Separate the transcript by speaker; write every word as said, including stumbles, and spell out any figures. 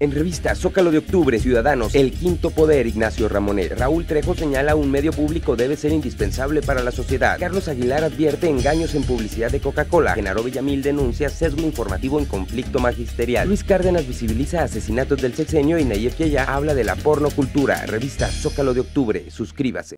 Speaker 1: En revista Zócalo de Octubre, Ciudadanos, El Quinto Poder, Ignacio Ramonet. Raúl Trejo señala un medio público debe ser indispensable para la sociedad. Carlos Aguilar advierte engaños en publicidad de Coca-Cola. Genaro Villamil denuncia sesgo informativo en conflicto magisterial. Luis Cárdenas visibiliza asesinatos del sexenio y Nayef Yehia habla de la pornocultura. Revista Zócalo de Octubre. Suscríbase.